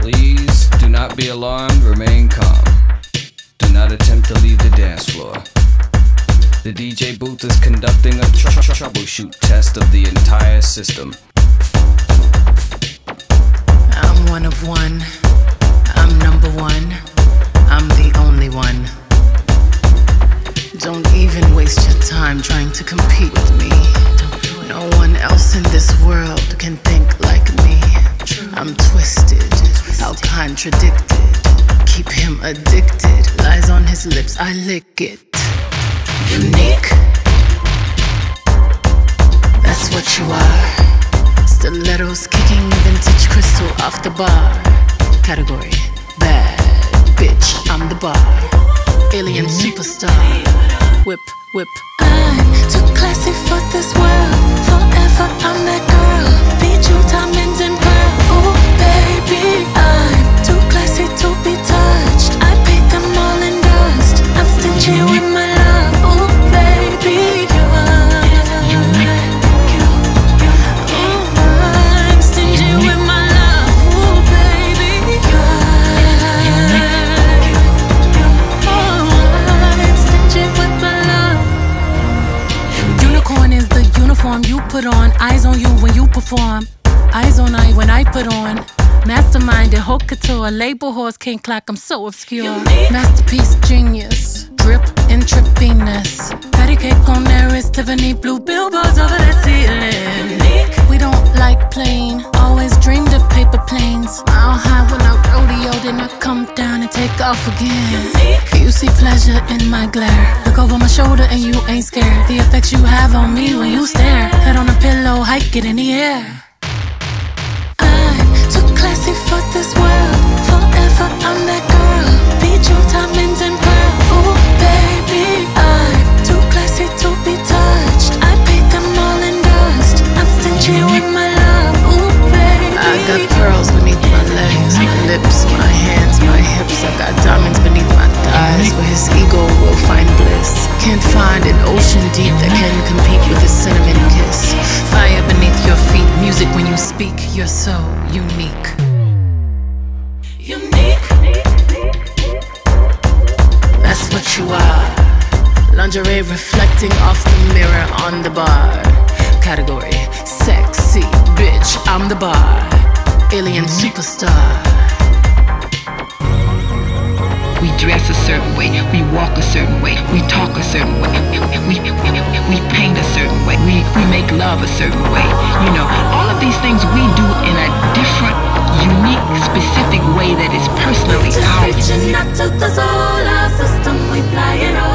Please do not be alarmed, remain calm. Do not attempt to leave the dance floor. The DJ booth is conducting a troubleshoot test of the entire system. I'm one of one. I'm number one. I'm the only one. Don't even waste your time trying to compete with me. No one else in this world can think like me. I'm twisted, how contradicted. Keep him addicted. Lies on his lips, I lick it. Unique. That's what you are. Stilettos kicking vintage crystal off the bar. Category, bad bitch, I'm the bar. Alien superstar. Whip, whip. I'm too classy for this world. Forever I'm that girl. Feed you diamonds and pearls. Oh baby, I'm too classy to be touched. I paid them all in dust. I'm stingy with my love. Oh baby, you are. I'm stingy with my love. Oh baby, you are. I'm stingy with my love. Unicorn is the uniform you put on. Eyes on you when you perform. Eyes on I when I put on. Masterminded, haute couture, label horse, king clock, I'm so obscure. Masterpiece, genius, drip, intravenous. Patty cake on there is Tiffany blue billboards over the ceiling. We don't like plain, always dreamed of paper planes. Mile high when I rodeo, then I come down and take off again. You see pleasure in my glare. Look over my shoulder and you ain't scared. The effects you have on me when you stare. Head on a pillow, hike it in the air. Too classy for this world. Forever I'm that girl. Feed you diamonds and pearls. Oh baby, I'm too classy to be touched. I paid them all in dust. I'm stingy with my love. Oh baby, I got pearls beneath my legs, my lips, my hands, my hips. I got diamonds beneath my thighs, where his ego will find bliss. Can't find an ocean deep that can compete with a cinnamon kiss. Fire beneath your feet, music when you speak. You're so unique. unique. That's what you are. Lingerie reflecting off the mirror on the bar. Category, sexy bitch, I'm the bar. Alien superstar. We dress a certain way, we walk a certain way, we talk a certain way, we paint a certain way, we make love a certain way. You know, all of these things we do in a different, unique, specific way that is personally ours. Reaching out to the solar system, we fly it all.